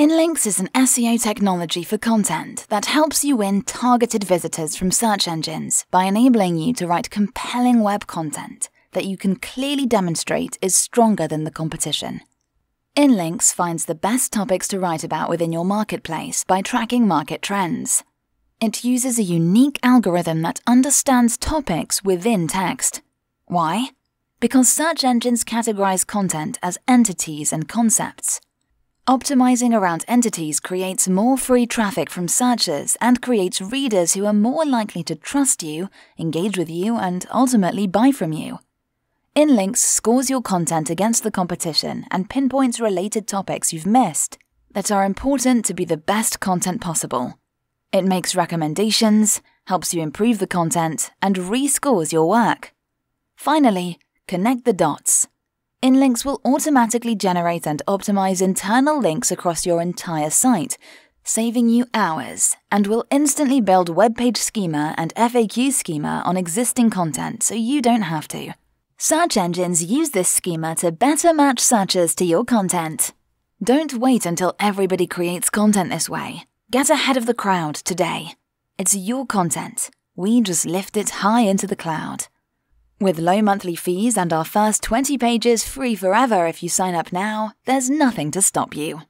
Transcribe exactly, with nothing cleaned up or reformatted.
Inlinks is an S E O technology for content that helps you win targeted visitors from search engines by enabling you to write compelling web content that you can clearly demonstrate is stronger than the competition. Inlinks finds the best topics to write about within your marketplace by tracking market trends. It uses a unique algorithm that understands topics within text. Why? Because search engines categorize content as entities and concepts. Optimizing around entities creates more free traffic from searchers and creates readers who are more likely to trust you, engage with you, and ultimately buy from you. Inlinks scores your content against the competition and pinpoints related topics you've missed that are important to be the best content possible. It makes recommendations, helps you improve the content, and rescores your work. Finally, connect the dots. Inlinks will automatically generate and optimize internal links across your entire site, saving you hours, and will instantly build web page schema and F A Q schema on existing content so you don't have to. Search engines use this schema to better match searchers to your content. Don't wait until everybody creates content this way. Get ahead of the crowd today. It's your content. We just lift it high into the cloud. With low monthly fees and our first twenty pages free forever if you sign up now, there's nothing to stop you.